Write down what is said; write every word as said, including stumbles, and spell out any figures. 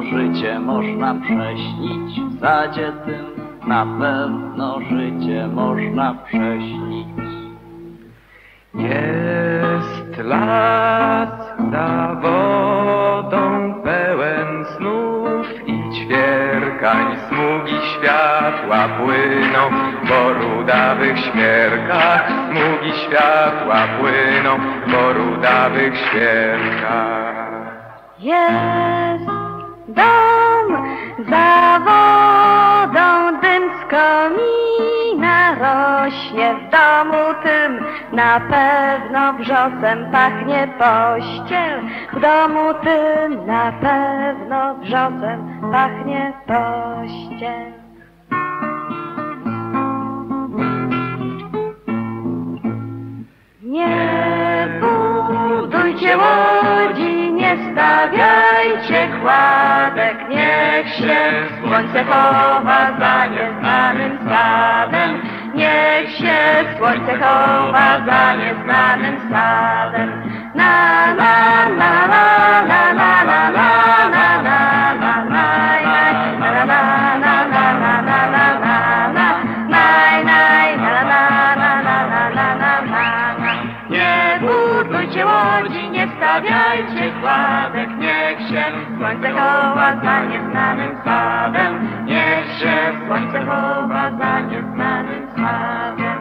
życie można prześnić, w sadzie tym na pewno życie można prześnić. Jest las za wodą pełen snów i ćwierkań, smugi światła płyną po rudawych świerkach, smugi światła płyną po rudawych świerkach. Jest dom za wodą, dym z komina rośnie w domu tym, na pewno wrzosem pachnie pościel. W domu tym na pewno wrzosem pachnie pościel. Nie budujcie łodzi, nie stawiajcie kładek, niech się słońce chowa za nieznanym sadem. Niech się słońce chowa za nieznanym sadem. Na la la la la la la la la la la la la la la. Nie budujcie łodzi, nie stawiajcie kładek, niech się słońce chowa za nieznanym sadem. Niech się słońce chowa za nieznanym sadem.